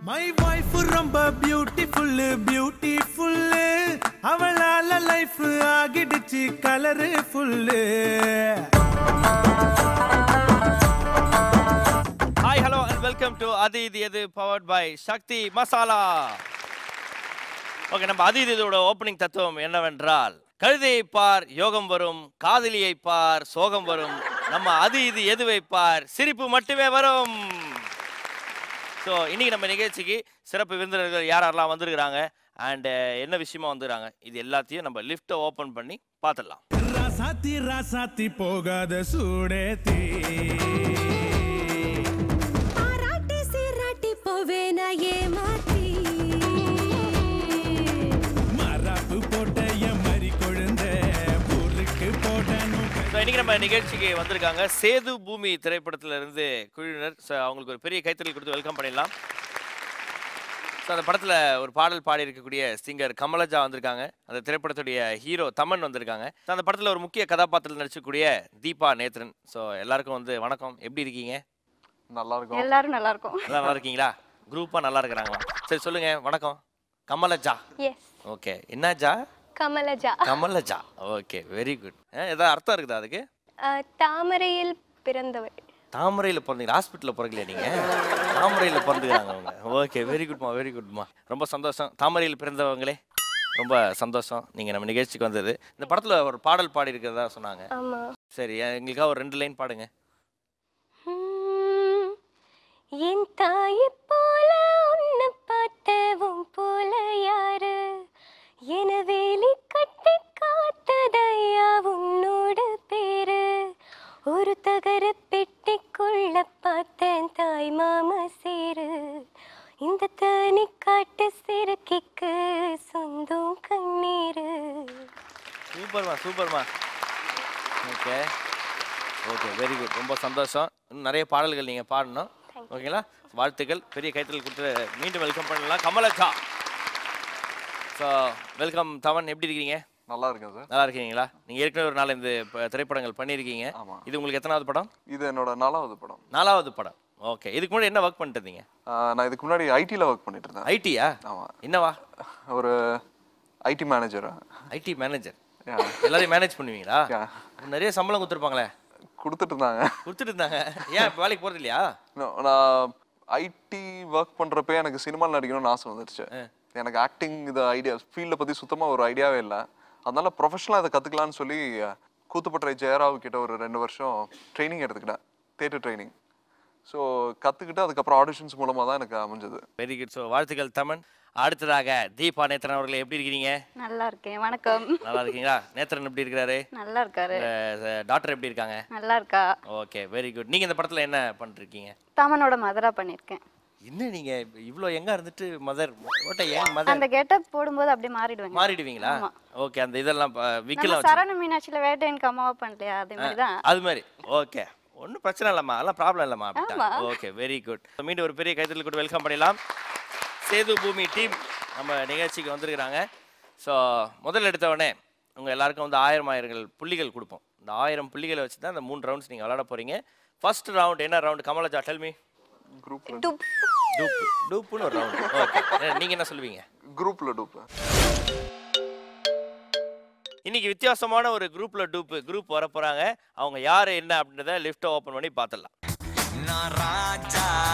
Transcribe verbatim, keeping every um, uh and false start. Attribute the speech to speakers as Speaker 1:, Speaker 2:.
Speaker 1: My wife ரொம்ப beautiful beautiful அவளால life ஆகிடுச்சு colourful.
Speaker 2: Hi, hello and welcome to Adi Idi Edu powered by Shakti Masala. Okay, நம்ம அதி இதோட opening தத்துவம் என்னவென்றால், கழுதையை பார் யோகம் வரும், காதலியை பார் சோகம் வரும், நம்ம அதி இது எதுவை பார் சிரிப்பு மட்டுமே வரும். ஸோ இன்னைக்கு நம்ம நிகழ்ச்சிக்கு சிறப்பு விருந்தினர்கள் யார் யாரெல்லாம் வந்திருக்கிறாங்க அண்ட் என்ன விஷயமா வந்துருக்காங்க, இது எல்லாத்தையும் நம்ம லிஃப்ட்டை ஓப்பன் பண்ணி பார்த்துடலாம்.
Speaker 1: ராசாத்தி ராசாத்தி போகாத சூடேத்தி
Speaker 3: ஆராட்டி சீராட்டி போவேனா ஏமாத்தி
Speaker 1: மராப்பு போட்ட எமரி கொழுந்த ஊருக்கு போடணும்.
Speaker 2: ஸோ இன்னைக்கு நம்ம நிகழ்ச்சிக்கு வந்திருக்காங்க சேது பூமி திரைப்படத்துல இருந்து குழுவினர். ஸோ அவங்களுக்கு ஒரு பெரிய கைத்தறல் கொடுத்து வெல்கம் பண்ணிடலாம். ஸோ அந்த படத்தில் ஒரு பாடல் பாடி இருக்கக்கூடிய சிங்கர் கமலஜா வந்திருக்காங்க. அந்த திரைப்படத்துடைய ஹீரோ தமன் வந்திருக்காங்க. ஸோ அந்த படத்தில் ஒரு முக்கிய கதாபாத்திரத்தில் நடிச்சக்கூடிய தீபா நேத்ரன். ஸோ எல்லாருக்கும் வந்து வணக்கம், எப்படி இருக்கீங்க?
Speaker 4: நல்லா இருக்கும்.
Speaker 3: எல்லாரும் நல்லா இருக்கும்.
Speaker 2: நல்லா நல்லா இருக்கீங்களா? குரூப்பாக நல்லா இருக்கிறாங்களா? சரி சொல்லுங்க. வணக்கம் கமலஜா.
Speaker 3: எஸ்,
Speaker 2: ஓகே, என்ன ஜா?
Speaker 3: Kamalaja.
Speaker 2: Kamalaja. Okay, very good. ஏதாவது அர்த்தம் இருக்குதா அதுக்கு?
Speaker 3: தாமரையில் பிறந்தவள்.
Speaker 2: தாமரையில் பிறந்தீங்க, ஹாஸ்பிட்டலில் பிறக்கலையா நீங்கள்? தாமரையில் பிறந்துக்கிறாங்க அவங்க. ஓகே, வெரி குட்மா வெரி குட்மா. ரொம்ப சந்தோஷம். தாமரையில் பிறந்தவங்களே ரொம்ப சந்தோஷம் நீங்கள் நம்ம நிகழ்ச்சிக்கு வந்தது. இந்த படத்தில் ஒரு பாடல் பாடி இருக்கிறதா சொன்னாங்க.
Speaker 3: ஆமா.
Speaker 2: சரி, எங்களுக்காக ஒரு ரெண்டு லைன் பாடுங்க.
Speaker 3: என் தாயை போல உன்னை பார்த்தவும் போல யாரு என வேலி கட்டி காத்ததையா உன்னோட பேரு ஒரு தகர பெட்டிக்குள்ள பார்த்தேன் தாய் மாமா சேரு இந்த தனி காட்டு சிறுக்கிக்கு சொந்தம் கண்ணீரு.
Speaker 2: சூப்பர்மா சூப்பர்மா. Okay okay, very good. ரொம்ப சந்தோஷம். இன்னும் நிறைய பாடல்கள் நீங்கள் பாடணும். ஓகேங்களா? வாழ்த்துக்கள். பெரிய கைத்தல் கொடுத்து மீண்டும் வெல்கம் பண்ணலாம் கமலஜா. ஸோ வெல்கம் தவன், எப்படி இருக்கீங்க?
Speaker 4: நல்லா இருக்கேன் சார்.
Speaker 2: நல்லா இருக்கீங்களா? நீங்கள் ஏற்கனவே ஒரு நாள் இந்த திரைப்படங்கள் பண்ணியிருக்கீங்க.
Speaker 4: ஆமாம்.
Speaker 2: இது உங்களுக்கு எத்தனாவது படம்?
Speaker 4: இது என்னோட நாலாவது படம்.
Speaker 2: நாலாவது படம். ஓகே, இதுக்கு முன்னாடி என்ன ஒர்க் பண்ணிட்டு இருந்தீங்க?
Speaker 4: நான் இதுக்கு முன்னாடி ஐடியில் ஒர்க் பண்ணிட்டு இருந்தேன்.
Speaker 2: ஐடியா?
Speaker 4: ஆமாம்.
Speaker 2: என்னவா?
Speaker 4: ஒரு ஐடி மேனேஜரா.
Speaker 2: ID manager. எல்லாரையும் மேனேஜ் பண்ணுவீங்களா? நிறைய சம்பளம் கொடுத்துருப்பாங்களே?
Speaker 4: கொடுத்துட்டு இருந்தாங்க.
Speaker 2: கொடுத்துட்டு இருந்தாங்க. ஏன் இப்போ வேலைக்கு போகிறது இல்லையா?
Speaker 4: நான் ஐடி ஒர்க் பண்ணுறப்ப எனக்கு சினிமாவில் நடிக்கணும்னு ஆசை வந்துடுச்சு. எனக்கு ஆக்டிங் இது ஐடியா ஃபீல்டை பற்றி சுத்தமாக ஒரு ஐடியாவே இல்லை. அதனால ப்ரொஃபஷனலாக அதை கற்றுக்கலான்னு சொல்லி கூத்துப்பட்டறை ஜெயராவ் கிட்ட ஒரு ரெண்டு வருஷம் ட்ரைனிங் எடுத்துக்கிட்டேன், தியேட்டர் ட்ரைனிங். ஸோ கற்றுக்கிட்டு அதுக்கப்புறம் ஆடிஷன்ஸ் மூலமாக தான் எனக்கு அமைஞ்சது.
Speaker 2: Very good. ஸோ வாழ்த்துக்கள் தமன். அடுத்ததாக தீபா நேத்ரன் அவர்கள், எப்படி இருக்கிறீங்க?
Speaker 3: நல்லா இருக்கேன். வணக்கம்.
Speaker 2: நல்லா இருக்கீங்களா? நேத்ரன் எப்படி இருக்கிறாரு?
Speaker 3: நல்லா இருக்காரு.
Speaker 2: டாக்டர் எப்படி இருக்காங்க?
Speaker 3: நல்லா இருக்கா.
Speaker 2: Okay, very good. நீங்கள் இந்த படத்தில் என்ன பண்ணிருக்கீங்க?
Speaker 3: தாமனோட மதரா பண்ணிருக்கேன்.
Speaker 2: என்ன நீங்க இவ்ளோ எங்க இருந்துட்டு மதர் ஓட்ட ஏன் மதர்
Speaker 3: அந்த கெட்டப் போடும்போது அப்படியே மாறிடுவேங்க.
Speaker 2: மாறிடுவீங்களா? ஓகே, அந்த இதெல்லாம் விக்கல
Speaker 3: சரண மீனாட்சில வேட்டையன் கமாவா பண்ணலையா, அதே மாதிரி தான்.
Speaker 2: அது மாதிரி. ஓகே, ஒன்றும் பிரச்சனை இல்லைம்மா, அதெல்லாம் ப்ராப்ளம் இல்லைம்மா. அப்படின்னா ஓகே, வெரி குட். மீண்டும் ஒரு பெரிய கைத்தறல் கூட வெல்கம் பண்ணிடலாம். சேது பூமி டீம் நம்ம நிகழ்ச்சிக்கு வந்திருக்கிறாங்க. ஸோ முதல் எடுத்தவொடனே உங்கள் எல்லாருக்கும் வந்து ஆயிரம் ஆயிரங்கள் புள்ளிகள் கொடுப்போம். இந்த ஆயிரம் புள்ளிகளை வச்சு தான் இந்த மூணு ரவுண்ட்ஸ் நீங்கள் விளாட போகிறீங்க. ஃபர்ஸ்ட் ரவுண்ட் என்ன ரவுண்ட்? Kamalaja tell me.
Speaker 4: குரூப்ல
Speaker 2: டூப் டூப்னு ஒரு ரவுண்ட். ஓகே, நீங்கள் என்ன சொல்லுவீங்க?
Speaker 4: குரூப்ல டூப்.
Speaker 2: இன்னைக்கு வித்தியாசமான ஒரு குரூப்ல டூப் குரூப் வர போறாங்க. அவங்க யாரு என்ன அப்படின்றத லிஃப்ட் ஓபன் பண்ணி பார்த்துடலாம். நான் ராஜா